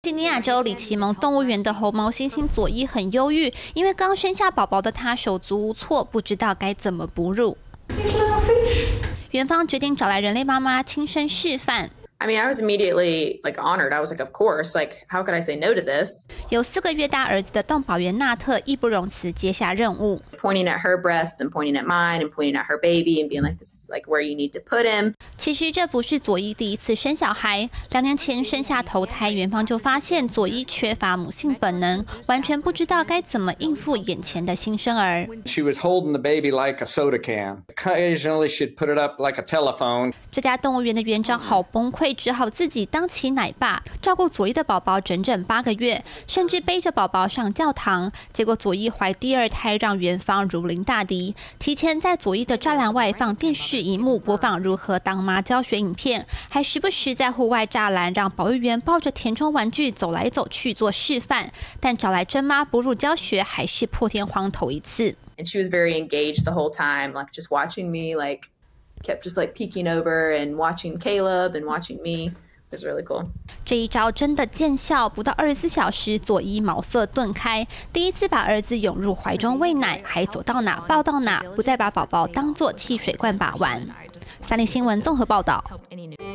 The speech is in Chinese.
西尼亚州里奇蒙动物园的猴毛猩猩佐伊很忧郁，因为刚生下宝宝的她手足无措，不知道该怎么哺乳。园方决定找来人类妈妈亲身示范。 I mean, I was immediately honored. I was like, of course. How could I say no to this? 有4个月大儿子的动保员纳特义不容辞接下任务。 Pointing at her breast, then pointing at mine, and pointing at her baby, and being like, "This is where you need to put him." 其实这不是佐伊第一次生小孩，2年前生下头胎，园方就发现佐伊缺乏母性本能，完全不知道该怎么应付眼前的新生儿。 She was holding the baby like a soda can. Occasionally, she'd put it up like a telephone. 这家动物园的园长好崩溃，只好自己当起奶爸，照顾佐伊的宝宝整整8个月，甚至背着宝宝上教堂。结果佐伊怀第2胎，让园方如临大敌，提前在佐伊的栅栏外放电视荧幕，播放如何当妈教学影片，还时不时在户外栅栏让保育员抱着填充玩具走来走去做示范。但找来真妈哺乳教学，还是破天荒头一次。 And she was very engaged the whole time, just watching me, kept just peeking over and watching Caleb and watching me. It was really cool. 这一招真的见效，不到24小时，佐伊茅塞顿开，第一次把儿子拥入怀中喂奶，还走到哪抱到哪，不再把宝宝当作汽水罐把玩。3立新闻综合报道。